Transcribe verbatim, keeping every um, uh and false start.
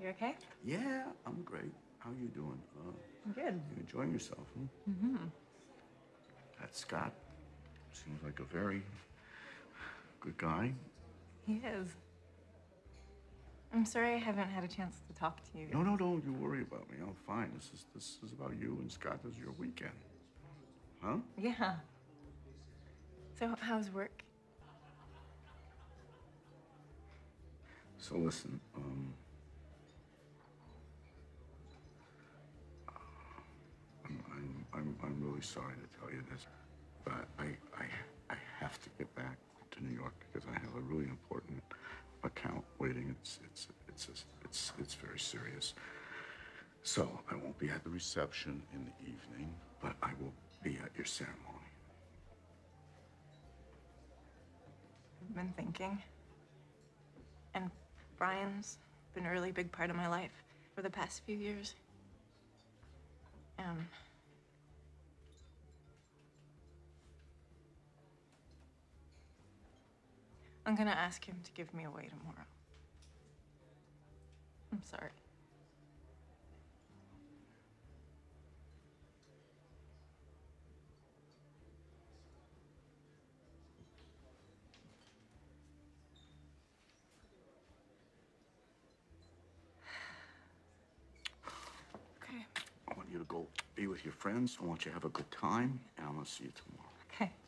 You okay? Yeah, I'm great. How you doing? Uh, I'm good. You enjoying yourself, huh? Mm-hmm. That Scott seems like a very good guy. He is. I'm sorry I haven't had a chance to talk to you. No, no, don't you worry about me. I'm fine. This is this is about you and Scott. This is your weekend. Huh? Yeah. So how's work? So listen, um, I'm, I'm, I'm, I'm really sorry to tell you this, but I, I, I have to get back to New York because I have a really important account waiting. It's, it's, it's, it's, it's, it's very serious. So I won't be at the reception in the evening, but I will be at your ceremony. I've been thinking. And Brian's been a really big part of my life for the past few years. Um, I'm gonna ask him to give me away tomorrow. I'm sorry. Okay. I want you to go be with your friends. I want you to have a good time, and I'm gonna see you tomorrow. Okay.